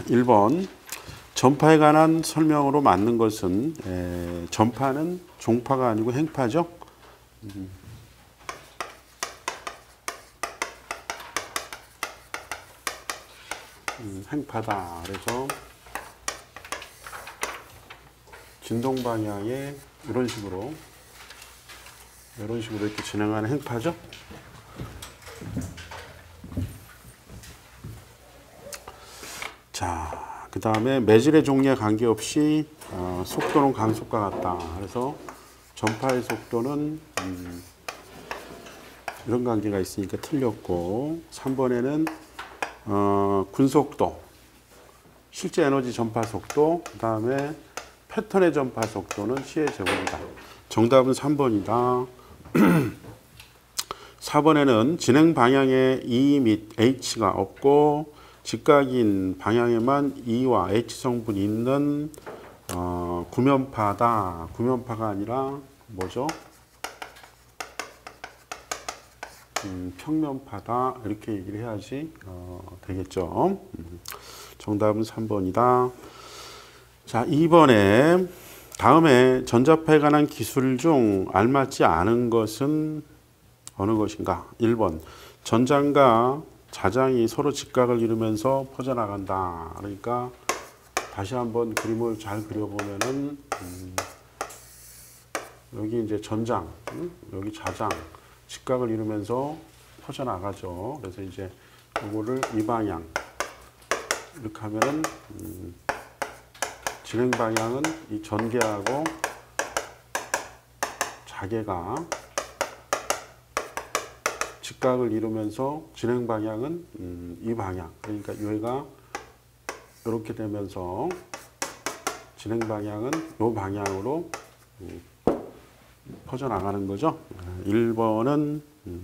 1번 전파에 관한 설명으로 맞는 것은 전파는 종파가 아니고 행파죠. 행파다. 그래서 진동 방향에 이런 식으로 이렇게 진행하는 행파죠. 자, 그 다음에 매질의 종류에 관계없이 속도는 강속과 같다. 그래서 전파의 속도는 이런 관계가 있으니까 틀렸고, 3번에는 군속도, 실제 에너지 전파 속도, 그 다음에 패턴의 전파 속도는 C의 제곱이다. 정답은 3번이다. 4번에는 진행 방향에 E 및 H가 없고 직각인 방향에만 E와 H 성분이 있는 구면파다. 구면파가 아니라 뭐죠? 평면파다. 이렇게 얘기를 해야지 되겠죠. 정답은 3번이다. 자, 2번에 다음에 전자파에 관한 기술 중 알맞지 않은 것은 어느 것인가? 1번 전장과 자장이 서로 직각을 이루면서 퍼져나간다. 그러니까 다시 한번 그림을 잘 그려보면은 여기 이제 전장, 여기 자장, 직각을 이루면서 퍼져나가죠. 그래서 이제 이거를 이 방향 이렇게 하면은 진행 방향은 이 전개하고 자개가 직각을 이루면서 진행 방향은 이 방향. 그러니까 여기가 이렇게 되면서 진행 방향은 이 방향으로 퍼져나가는 거죠. 1번은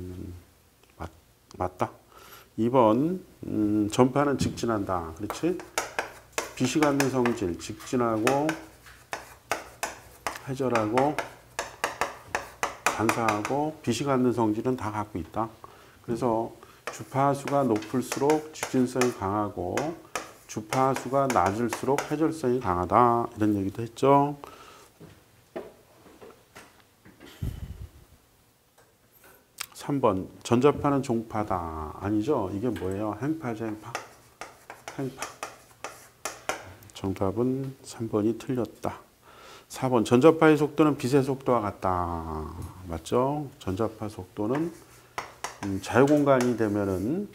맞다. 2번 전파는 직진한다. 그렇지? 비시간는 성질, 직진하고 회절하고 반사하고 비시간는 성질은 다 갖고 있다. 그래서 주파수가 높을수록 직진성이 강하고 주파수가 낮을수록 회절성이 강하다. 이런 얘기도 했죠. 3번 전자파는 종파다. 아니죠. 이게 뭐예요? 행파죠. 행파. 행파. 정답은 3번이 틀렸다. 4번 전자파의 속도는 빛의 속도와 같다. 맞죠? 전자파 속도는 자유공간이 되면은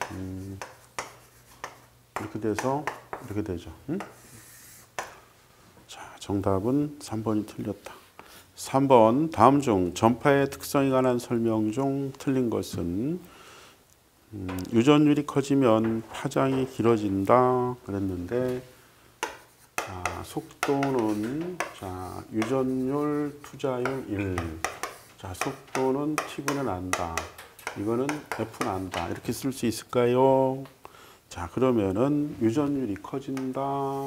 이렇게 돼서 이렇게 되죠. 자, 정답은 3번이 틀렸다. 3번 다음 중 전파의 특성에 관한 설명 중 틀린 것은 유전율이 커지면 파장이 길어진다 그랬는데 속도는 유전율 투자율 1. 자, 속도는 T분의 난다. 이거는 F 난다. 이렇게 쓸 수 있을까요? 자, 그러면은 유전율이 커진다.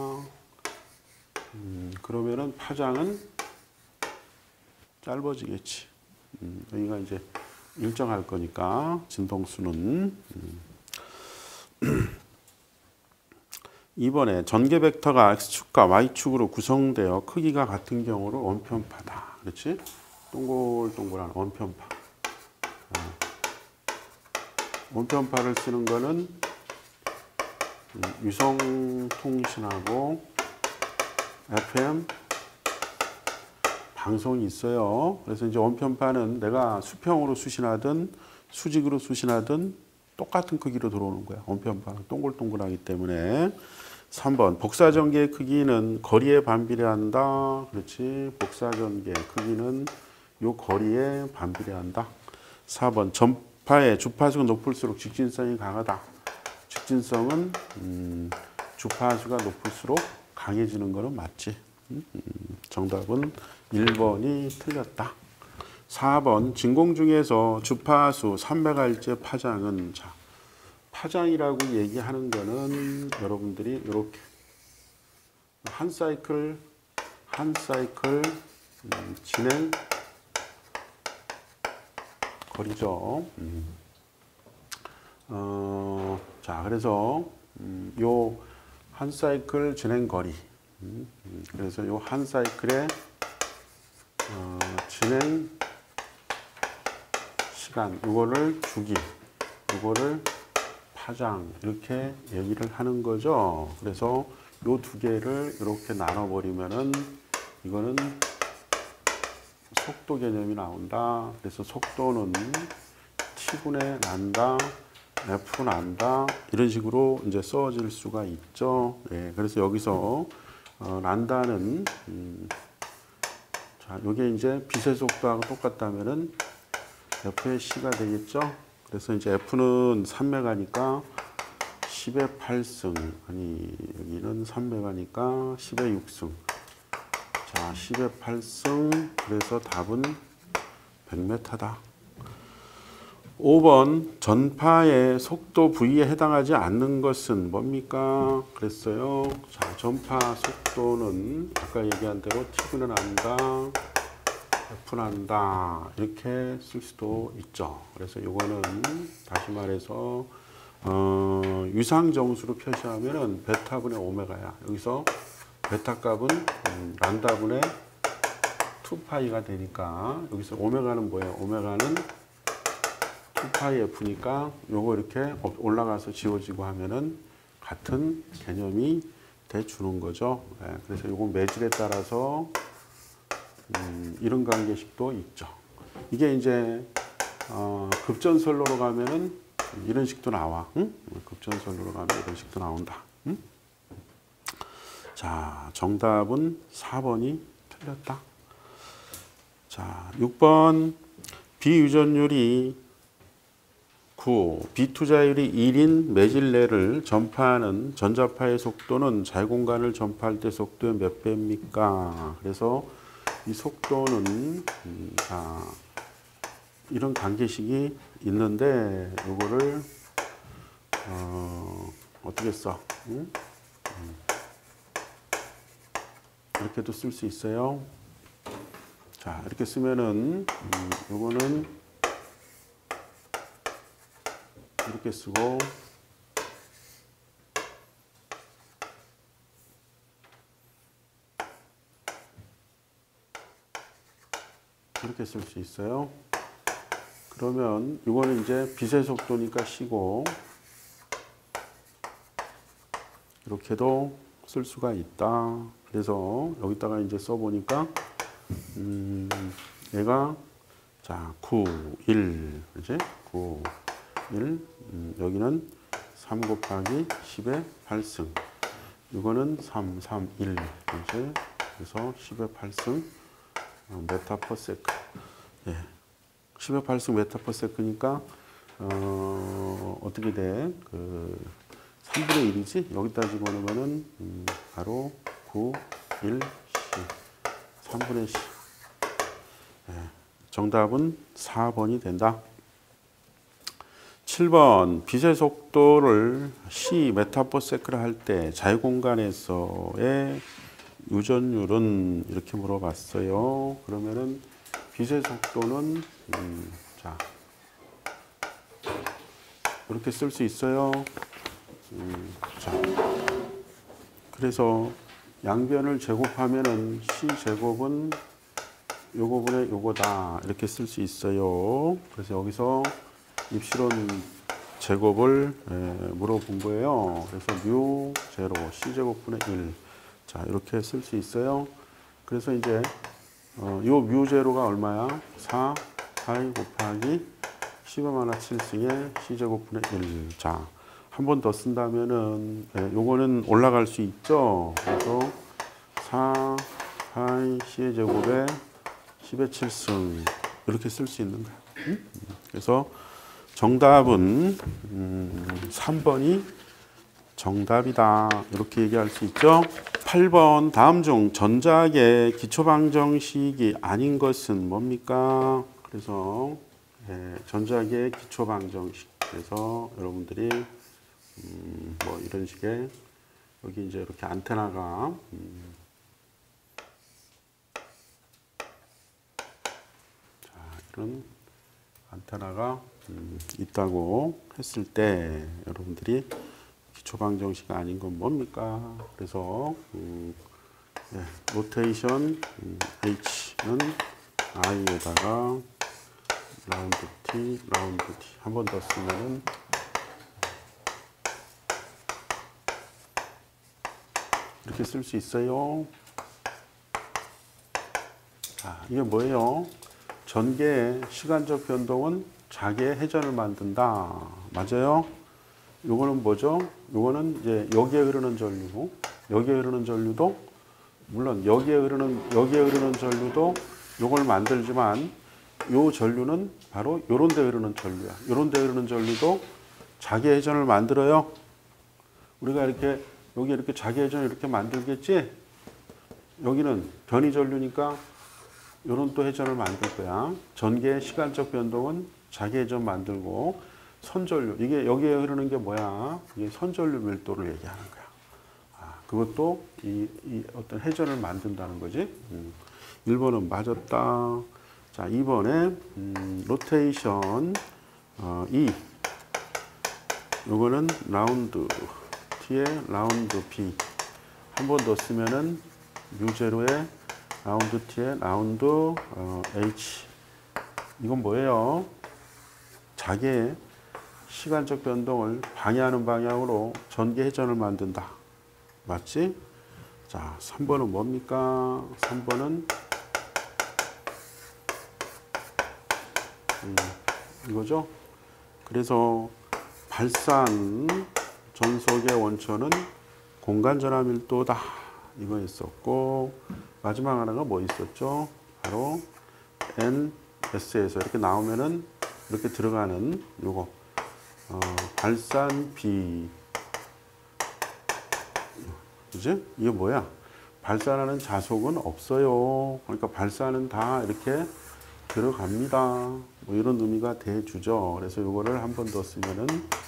그러면은 파장은 짧아지겠지. 여기가 이제 일정할 거니까 진동수는 2번에 전개 벡터가 X축과 Y축으로 구성되어 크기가 같은 경우를 원편파다. 그렇지? 동글동글한 원편파. 원편파를 쓰는 거는 위성통신하고 FM 방송이 있어요. 그래서 이제 원편파는 내가 수평으로 수신하든 수직으로 수신하든 똑같은 크기로 들어오는 거야. 원편파는 동글동글하기 때문에. 3번 복사전개의 크기는 거리에 반비례한다. 그렇지. 복사전개의 크기는 요 거리에 반비례한다. 4번 전파의 주파수가 높을수록 직진성이 강하다. 직진성은 주파수가 높을수록 강해지는 거는 맞지. 정답은 1번이 틀렸다. 4번 진공 중에서 주파수 300Hz 파장은 파장이라고 얘기하는 거는 여러분들이 이렇게 한 사이클 진행 거리죠. 자, 그래서 요 한 사이클 진행 거리. 그래서 요 한 사이클의 진행 시간, 이거를 주기, 이거를 파장 이렇게 얘기를 하는 거죠. 그래서 요 두 개를 이렇게 나눠버리면은 이거는 속도 개념이 나온다. 그래서 속도는 T분의 난다, F 난다 이런 식으로 이제 써질 수가 있죠. 예, 그래서 여기서 난다는 자, 요게 이제 빛의 속도하고 똑같다면은 F의 C가 되겠죠. 그래서 이제 F는 3메가니까 10의 8승, 아니 여기는 3메가니까 10의 6승. 자, 10의 8승, 그래서 답은 100m다. 5번 전파의 속도 V에 해당하지 않는 것은 뭡니까? 그랬어요. 자, 전파 속도는 아까 얘기한 대로 T분은 난다, F는 난다 이렇게 쓸 수도 있죠. 그래서 이거는 다시 말해서 유상정수로 표시하면은 베타분의 오메가야. 여기서 베타 값은 란다분의 2파이가 되니까 여기서 오메가는 뭐예요? 오메가는 2파이 F니까 요거 이렇게 올라가서 지워지고 하면은 같은 개념이 돼 주는 거죠. 예, 그래서 요거 매질에 따라서 이런 관계식도 있죠. 이게 이제 급전설로로 가면은 이런 식도 나와. 응? 급전설로로 가면 이런 식도 나온다. 응? 자, 정답은 4번이 틀렸다. 자, 6번 비유전율이 9, 비투자율이 1인 매질내를 전파하는 전자파의 속도는 자유공간을 전파할 때 속도의 몇 배입니까? 그래서 이 속도는 자, 이런 관계식이 있는데 이거를 어떻게 써? 응? 이렇게도 쓸 수 있어요. 자, 이렇게 쓰면은 이거는 이렇게 쓰고 이렇게 쓸 수 있어요. 그러면 이거는 이제 빛의 속도니까 C고 이렇게도 쓸 수가 있다. 그래서 여기다가 이제 써보니까 얘가 자 9, 1 그지? 9, 1 여기는 3 곱하기 10의 8승 이거는 3, 3, 1 이제 그래서 10의 8승 메타 퍼 세크 예. 10의 8승 메타 퍼 세크니까 어떻게 돼? 그 3분의 1이지? 여기다 집어넣으면은 바로 9, 1, 10 3분의 10 예. 정답은 4번이 된다. 7번 빛의 속도를 c 메타 퍼 세크를 할 때 자유공간에서의 유전율은 이렇게 물어봤어요. 그러면은 빛의 속도는 자 이렇게 쓸 수 있어요. 자 그래서 양변을 제곱하면은 c 제곱은 요거분의 요거다 이렇게 쓸 수 있어요. 그래서 여기서 입시론 제곱을 물어본 거예요. 그래서 뮤 제로 c 제곱분의 1 자 이렇게 쓸 수 있어요. 그래서 이제 요 뮤 제로가 얼마야? 4 파이 곱하기 10의 마이너스 7승의 c 제곱분의 1 자 한 번 더 쓴다면은 요거는 올라갈 수 있죠. 그래서 4 파이 c의 제곱에 10의 7승 이렇게 쓸 수 있는 거야. 그래서 정답은 3번이 정답이다. 이렇게 얘기할 수 있죠. 8번 다음 중 전자학의 기초방정식이 아닌 것은 뭡니까? 그래서 전자학의 기초방정식. 그래서 여러분들이 뭐 이런 식의 여기 이제 이렇게 안테나가 자, 이런 안테나가 있다고 했을 때 여러분들이 기초 방정식 아닌 건 뭡니까? 그래서 로테이션 h는 i에다가 라운드 t 한 번 더 쓰면은 이렇게 쓸 수 있어요. 자, 이게 뭐예요? 전개의 시간적 변동은 자기의 회전을 만든다. 맞아요? 요거는 뭐죠? 요거는 이제 여기에 흐르는 전류고, 여기에 흐르는 전류도, 물론 여기에 흐르는 전류도 요걸 만들지만, 요 전류는 바로 요런 데 흐르는 전류야. 요런 데 흐르는 전류도 자기 회전을 만들어요. 우리가 이렇게, 여기 이렇게 자기 회전을 이렇게 만들겠지? 여기는 변이 전류니까 요런 또 회전을 만들 거야. 전개의 시간적 변동은 자기 회전 만들고, 선전류, 이게 여기에 흐르는 게 뭐야? 이게 선전류 밀도를 얘기하는 거야. 그것도 이 어떤 회전을 만든다는 거지. 1번은 맞았다. 자, 2번에 로테이션 E. 요거는 라운드 T에 라운드 B. 한 번 더 쓰면은 뮤제로에 라운드 T에 라운드 H. 이건 뭐예요? 자기의 시간적 변동을 방해하는 방향으로 전개 회전을 만든다. 맞지? 자, 3번은 뭡니까? 3번은 이거죠? 그래서 발산 전속의 원천은 공간 전화 밀도다. 이거 있었고, 마지막 하나가 뭐 있었죠? 바로 NS에서 이렇게 나오면은 이렇게 들어가는 요거 발산 B. 그지? 이게 뭐야? 발산하는 자속은 없어요. 그러니까 발산은 다 이렇게 들어갑니다. 뭐 이런 의미가 돼주죠. 그래서 요거를 한 번 더 쓰면은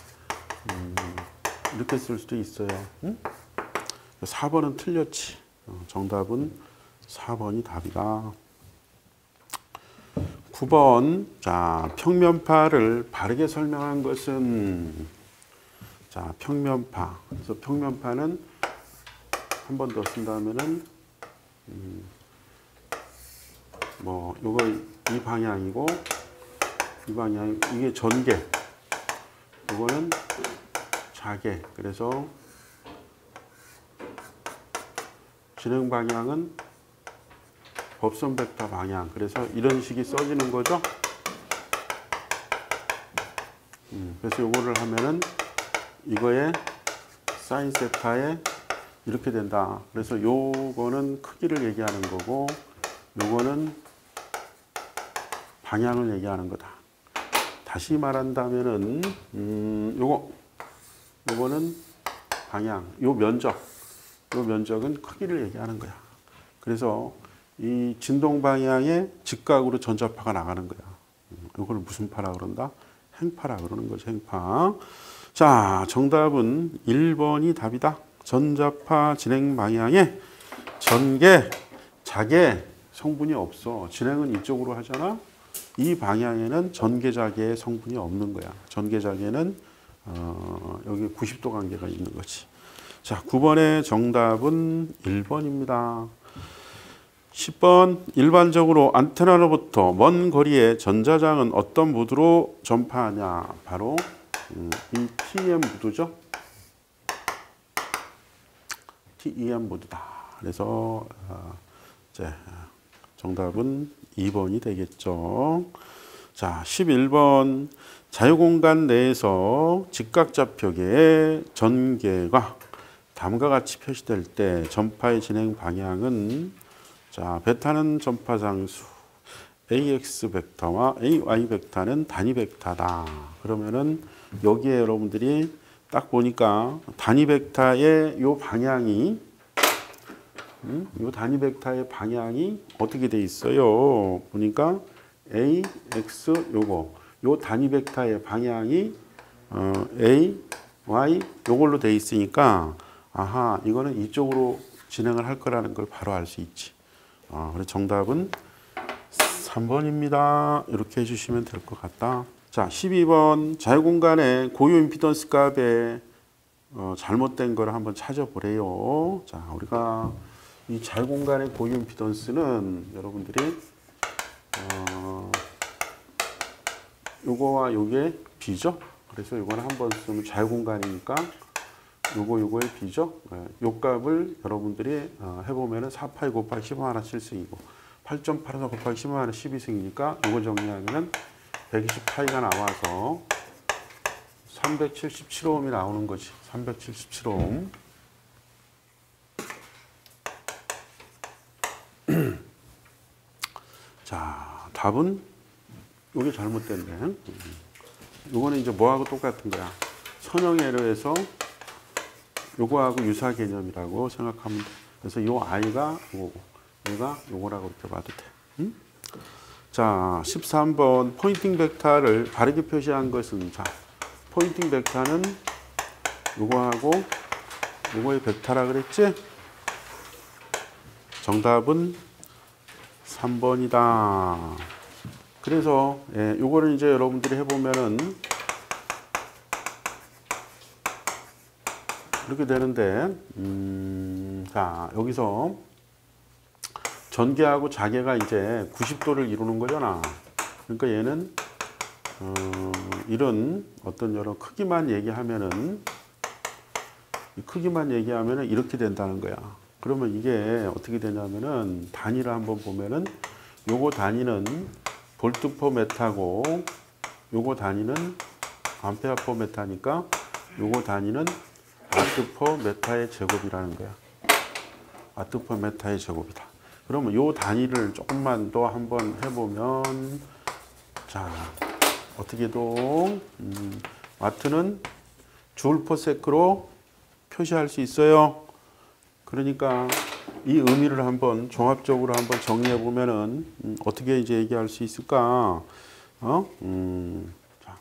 이렇게 쓸 수도 있어요. 응? 4번은 틀렸지. 정답은 4번이 답이다. 9번. 자, 평면파를 바르게 설명한 것은, 자, 평면파. 그래서 평면파는 한 번 더 쓴다면은 뭐 요거 이 방향이고, 이 방향, 이게 전개, 요거는 자개. 그래서 진행 방향은 법선 벡터 방향. 그래서 이런 식이 써지는 거죠. 그래서 요거를 하면은 이거에 사인 세타에 이렇게 된다. 그래서 요거는 크기를 얘기하는 거고, 요거는 방향을 얘기하는 거다. 다시 말한다면은 요거는 방향, 요 면적은 크기를 얘기하는 거야. 그래서 이 진동 방향의 직각으로 전자파가 나가는 거야. 이걸 무슨 파라 그런다? 행파라 그러는 거죠. 행파. 자, 정답은 1번이 답이다. 전자파 진행 방향에 전개, 자개 성분이 없어. 진행은 이쪽으로 하잖아. 이 방향에는 전개, 자개의 성분이 없는 거야. 전개, 자개는 여기 90도 관계가 있는 거지. 자, 9번의 정답은 1번입니다. 10번. 일반적으로 안테나로부터 먼 거리의 전자장은 어떤 무드로 전파하냐? 바로 이 TEM 무드죠. TEM 무드다. 그래서 이제 정답은 2번이 되겠죠. 자, 11번. 자유공간 내에서 직각좌표계의 전개가 다음과 같이 표시될 때 전파의 진행 방향은, 자, 베타는 전파 장수, AX 벡터와 AY 벡터는 단위 벡터다. 그러면은 여기에 여러분들이 딱 보니까 단위 bekta의 요 방향이 요 단위 벡터의 방향이 어떻게 돼 있어요? 보니까 A, X 요 단위 벡터의 방향이 A, Y 요걸로 돼 있으니까 아하, 이거는 이쪽으로 진행을 할 거라는 걸 바로 알 수 있지. 그래서 정답은 3번입니다. 이렇게 해주시면 될 것 같다. 자, 12번. 자유공간의 고유 임피던스 값의 잘못된 걸 한번 찾아보래요. 자, 우리가 이 자유공간의 고유 임피던스는 여러분들이 요거와 요게 B죠. 그래서 요거는 한번 쓰면 자유공간이니까 요거의 B죠. 요 값을 여러분들이 해보면은 4파이 곱하기 15 하나 7승이고 8.84 곱하기 15 하나 12승이니까 요거 정리하면은 120파이가 나와서 377옴이 나오는 거지. 377옴. 자, 답은 이게 잘못됐네. 이거는 이제 뭐하고 똑같은 거야. 선형 에러에서 요거하고 유사 개념이라고 생각하면 돼. 그래서 요 i가 요거고, 얘가 요거라고 이렇게 봐도 돼. 응? 자, 13번 포인팅 벡터를 바르게 표시한 것은, 자, 포인팅 벡터는 요거하고 요거의 벡터라 그랬지? 정답은 3번이다. 그래서 요거를 이제 여러분들이 해보면은 이렇게 되는데, 자, 여기서 전개하고 자개가 이제 90도를 이루는 거잖아. 그러니까 얘는 이런 어떤 여러 크기만 얘기하면은 이렇게 된다는 거야. 그러면 이게 어떻게 되냐면은 단위를 한번 보면은 요거 단위는 볼트 퍼 메타고 요거 단위는 암페어 퍼 메타니까 요거 단위는 와트 퍼 메타의 제곱이라는 거야. 와트 퍼 메타의 제곱이다. 그러면 요 단위를 조금만 더 한번 해보면, 자, 어떻게도 와트는 줄 퍼 세크로 표시할 수 있어요. 그러니까 이 의미를 한번 종합적으로 한번 정리해 보면은 어떻게 이제 얘기할 수 있을까? 자,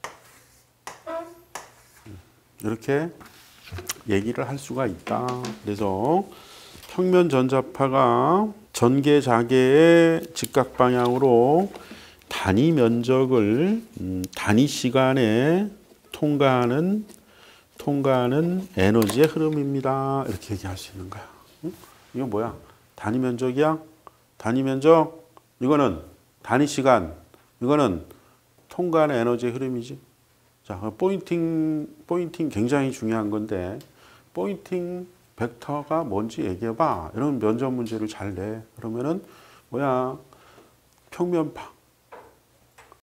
이렇게 얘기를 할 수가 있다. 그래서 평면 전자파가 전개 자개의 직각 방향으로 단위 면적을 단위 시간에 통과하는 에너지의 흐름입니다. 이렇게 얘기할 수 있는 거야. 응? 이건 뭐야? 단위 면적이야? 단위 면적? 이거는 단위 시간. 이거는 통과하는 에너지의 흐름이지. 자, 포인팅 굉장히 중요한 건데, 포인팅 벡터가 뭔지 얘기해봐. 이런 면접 문제를 잘 내. 그러면은 뭐야? 평면파.